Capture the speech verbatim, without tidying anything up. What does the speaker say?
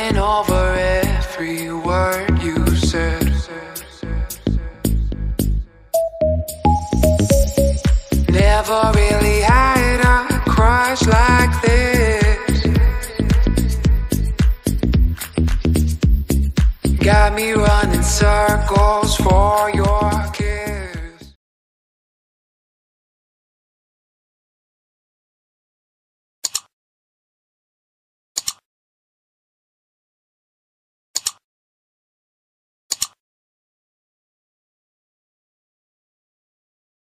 mulling over every word you said. Never really had a crush like this. Got me running circles for